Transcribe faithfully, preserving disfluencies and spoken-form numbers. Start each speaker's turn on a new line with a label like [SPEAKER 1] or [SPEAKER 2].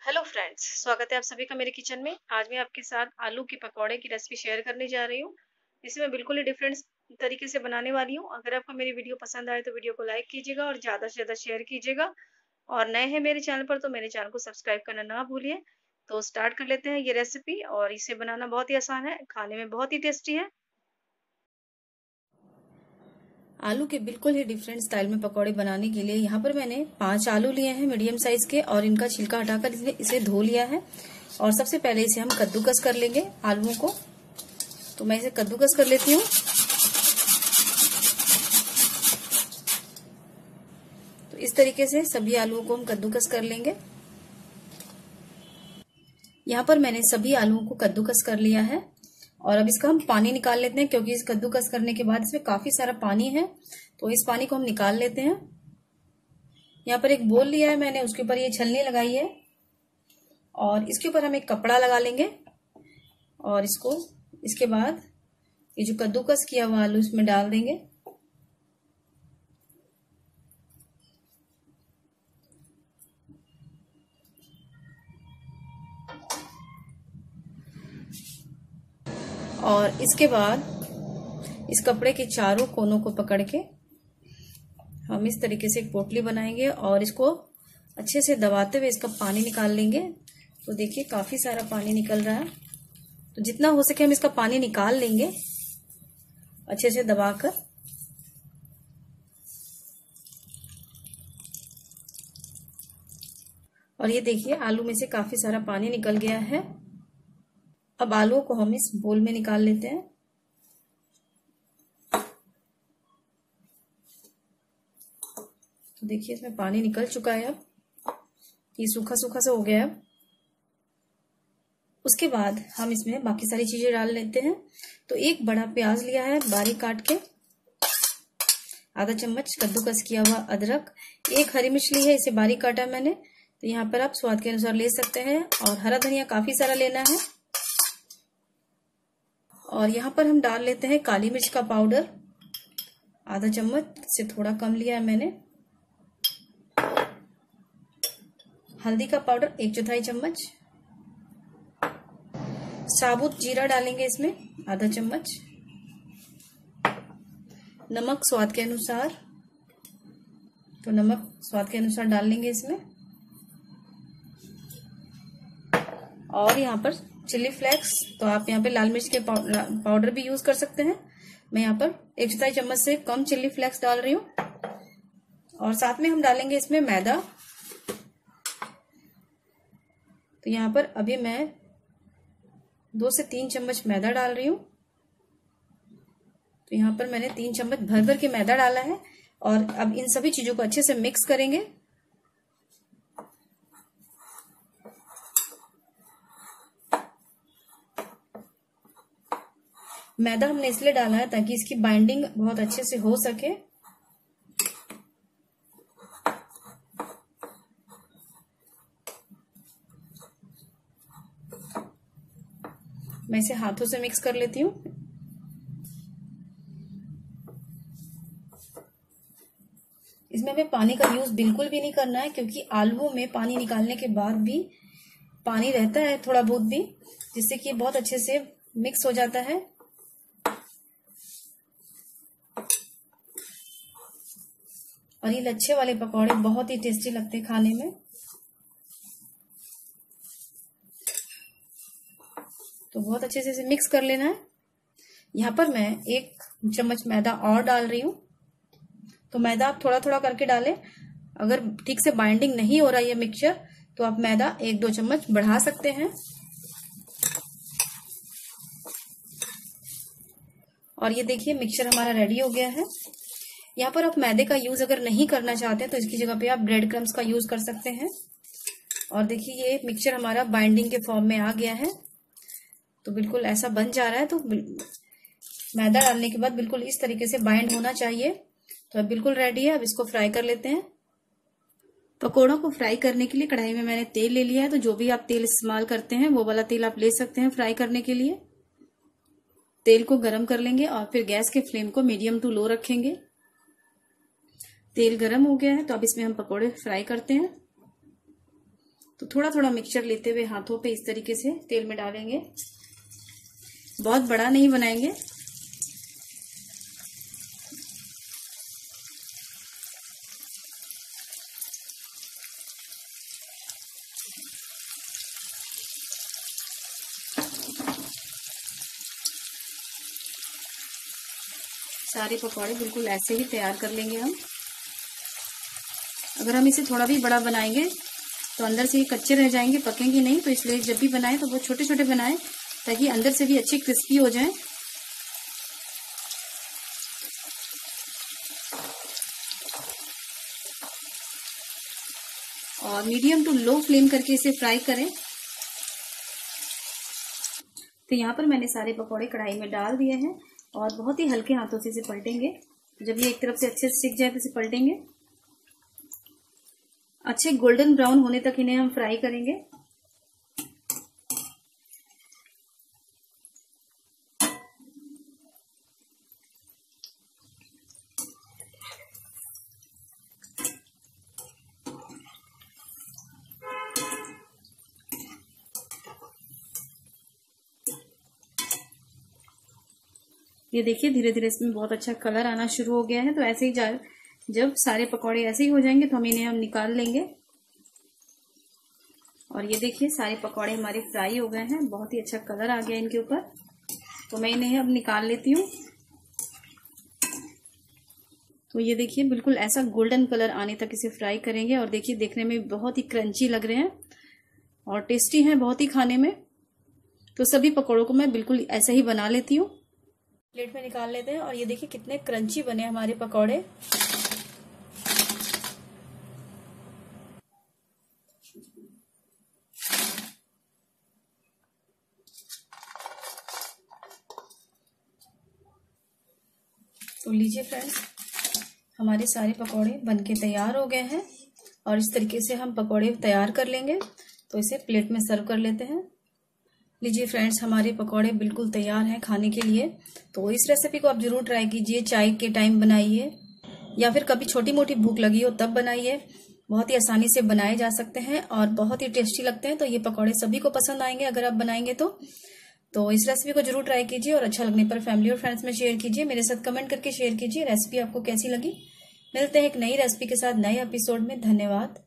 [SPEAKER 1] Hello friends, स्वागत है आप सभी का मेरे किचन में। आज मैं आपके साथ आलू के पकौड़े की रेसिपी शेयर करने जा रही हूँ। इसे मैं बिल्कुल ही डिफरेंट तरीके से बनाने वाली हूँ। अगर आपको मेरी वीडियो पसंद आए तो वीडियो को लाइक कीजिएगा और ज़्यादा से ज़्यादा शेयर कीजिएगा। और नए हैं मेरे चैनल पर तो मेरे चैनल को सब्सक्राइब करना ना भूलिए। तो स्टार्ट कर लेते हैं ये रेसिपी। और इसे बनाना बहुत ही आसान है, खाने में बहुत ही टेस्टी है।
[SPEAKER 2] आलू के बिल्कुल ही डिफरेंट स्टाइल में पकौड़े बनाने के लिए यहाँ पर मैंने पांच आलू लिए हैं मीडियम साइज के, और इनका छिलका हटाकर इसे, इसे धो लिया है। और सबसे पहले इसे हम कद्दूकस कर लेंगे आलूओं को। तो मैं इसे कद्दूकस कर लेती हूँ। तो इस तरीके से सभी आलूओं को हम कद्दूकस कर लेंगे। यहाँ पर मैंने सभी आलूओं को कद्दूकस कर लिया है। और अब इसका हम पानी निकाल लेते हैं, क्योंकि इस कद्दूकस करने के बाद इसमें काफी सारा पानी है। तो इस पानी को हम निकाल लेते हैं। यहाँ पर एक बोल लिया है मैंने, उसके ऊपर ये छलनी लगाई है और इसके ऊपर हम एक कपड़ा लगा लेंगे। और इसको इसके बाद ये जो कद्दूकस किया हुआ आलू इसमें डाल देंगे। और इसके बाद इस कपड़े के चारों कोनों को पकड़ के हम इस तरीके से एक पोटली बनाएंगे और इसको अच्छे से दबाते हुए इसका पानी निकाल लेंगे। तो देखिए काफी सारा पानी निकल रहा है। तो जितना हो सके हम इसका पानी निकाल लेंगे अच्छे से दबाकर। और ये देखिए आलू में से काफी सारा पानी निकल गया है। अब आलूओं को हम इस बोल में निकाल लेते हैं। तो देखिए इसमें पानी निकल चुका है। अब ये सूखा सूखा सा हो गया है। उसके बाद हम इसमें बाकी सारी चीजें डाल लेते हैं। तो एक बड़ा प्याज लिया है बारीक काट के, आधा चम्मच कद्दूकस किया हुआ अदरक, एक हरी मिर्च ली है, इसे बारीक काटा मैंने। तो यहाँ पर आप स्वाद के अनुसार ले सकते हैं। और हरा धनिया काफी सारा लेना है। और यहाँ पर हम डाल लेते हैं काली मिर्च का पाउडर, आधा चम्मच से थोड़ा कम लिया है मैंने। हल्दी का पाउडर एक चौथाई चम्मच। साबुत जीरा डालेंगे इसमें आधा चम्मच। नमक स्वाद के अनुसार, तो नमक स्वाद के अनुसार डाल लेंगे इसमें। और यहाँ पर चिली फ्लेक्स, तो आप यहाँ पे लाल मिर्च के पाउडर भी यूज कर सकते हैं। मैं यहाँ पर एक चौथाई चम्मच से कम चिली फ्लेक्स डाल रही हूँ। और साथ में हम डालेंगे इसमें मैदा। तो यहाँ पर अभी मैं दो से तीन चम्मच मैदा डाल रही हूँ। तो यहाँ पर मैंने तीन चम्मच भर भर के मैदा डाला है। और अब इन सभी चीजों को अच्छे से मिक्स करेंगे। मैदा हमने इसलिए डाला है ताकि इसकी बाइंडिंग बहुत अच्छे से हो सके। मैं इसे हाथों से मिक्स कर लेती हूँ। इसमें हमें पानी का यूज बिल्कुल भी नहीं करना है, क्योंकि आलूओं में पानी निकालने के बाद भी पानी रहता है थोड़ा बहुत भी, जिससे कि बहुत अच्छे से मिक्स हो जाता है। और ये लच्छे वाले पकौड़े बहुत ही टेस्टी लगते हैं खाने में। तो बहुत अच्छे से इसे मिक्स कर लेना है। यहाँ पर मैं एक चम्मच मैदा और डाल रही हूँ। तो मैदा आप थोड़ा थोड़ा करके डालें। अगर ठीक से बाइंडिंग नहीं हो रहा है मिक्सचर, तो आप मैदा एक दो चम्मच बढ़ा सकते हैं। और ये देखिए मिक्सचर हमारा रेडी हो गया है। यहाँ पर आप मैदे का यूज अगर नहीं करना चाहते हैं तो इसकी जगह पे आप ब्रेड क्रम्स का यूज कर सकते हैं। और देखिए ये मिक्सचर हमारा बाइंडिंग के फॉर्म में आ गया है। तो बिल्कुल ऐसा बन जा रहा है। तो मैदा डालने के बाद बिल्कुल इस तरीके से बाइंड होना चाहिए। तो अब बिल्कुल रेडी है। अब इसको फ्राई कर लेते हैं। पकौड़ों को फ्राई करने के लिए कढ़ाई में मैंने तेल ले लिया है। तो जो भी आप तेल इस्तेमाल करते हैं वो वाला तेल आप ले सकते हैं फ्राई करने के लिए। तेल को गरम कर लेंगे और फिर गैस के फ्लेम को मीडियम टू लो रखेंगे। तेल गरम हो गया है तो अब इसमें हम पकोड़े फ्राई करते हैं। तो थोड़ा थोड़ा मिक्सचर लेते हुए हाथों पे इस तरीके से तेल में डालेंगे। बहुत बड़ा नहीं बनाएंगे। सारे पकौड़े बिल्कुल ऐसे ही तैयार कर लेंगे हम। अगर हम इसे थोड़ा भी बड़ा बनाएंगे तो अंदर से ये कच्चे रह जाएंगे, पकेंगे नहीं। तो इसलिए जब भी बनाएं तो वो छोटे छोटे बनाएं ताकि अंदर से भी अच्छे क्रिस्पी हो जाएं। और मीडियम टू लो फ्लेम करके इसे फ्राई करें। तो यहाँ पर मैंने सारे पकौड़े कढ़ाई में डाल दिए हैं और बहुत ही हल्के हाथों से इसे पलटेंगे। जब ये एक तरफ से अच्छे से सिक जाए तो इसे पलटेंगे। अच्छे गोल्डन ब्राउन होने तक इन्हें हम फ्राई करेंगे। ये देखिए धीरे धीरे इसमें बहुत अच्छा कलर आना शुरू हो गया है। तो ऐसे ही जब सारे पकौड़े ऐसे ही हो जाएंगे तो हम इन्हें हम निकाल लेंगे। और ये देखिए सारे पकौड़े हमारे फ्राई हो गए हैं, बहुत ही अच्छा कलर आ गया इनके ऊपर। तो मैं इन्हें अब निकाल लेती हूँ। तो ये देखिए बिल्कुल ऐसा गोल्डन कलर आने तक इसे फ्राई करेंगे। और देखिए देखने में बहुत ही क्रंची लग रहे हैं और टेस्टी हैं बहुत ही खाने में। तो सभी पकौड़ों को मैं बिल्कुल ऐसा ही बना लेती हूँ। प्लेट में निकाल लेते हैं। और ये देखिए कितने क्रंची बने हमारे पकौड़े। तो लीजिए फ्रेंड्स, हमारे सारे पकौड़े बनके तैयार हो गए हैं। और इस तरीके से हम पकौड़े तैयार कर लेंगे। तो इसे प्लेट में सर्व कर लेते हैं। लीजिए फ्रेंड्स, हमारे पकौड़े बिल्कुल तैयार हैं खाने के लिए। तो इस रेसिपी को आप जरूर ट्राई कीजिए। चाय के टाइम बनाइए या फिर कभी छोटी मोटी भूख लगी हो तब बनाइए। बहुत ही आसानी से बनाए जा सकते हैं और बहुत ही टेस्टी लगते हैं। तो ये पकौड़े सभी को पसंद आएंगे अगर आप बनाएंगे तो तो इस रेसिपी को जरूर ट्राई कीजिए और अच्छा लगने पर फैमिली और फ्रेंड्स में शेयर कीजिए। मेरे साथ कमेंट करके शेयर कीजिए रेसिपी आपको कैसी लगी। मिलते हैं एक नई रेसिपी के साथ नए एपिसोड में। धन्यवाद।